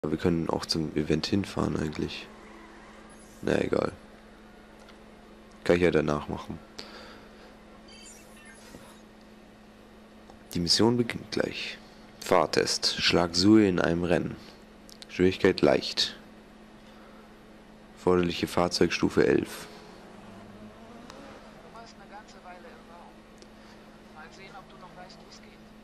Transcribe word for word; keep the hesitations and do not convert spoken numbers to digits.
Wir können auch zum Event hinfahren eigentlich. Na egal. Kann ich ja danach machen. Die Mission beginnt gleich. Fahrtest. Schlag Sue in einem Rennen. Schwierigkeit leicht. Erforderliche Fahrzeugstufe elf. Du warst eine ganze Weile im Raum. Mal sehen, ob du noch weißt, wo es geht.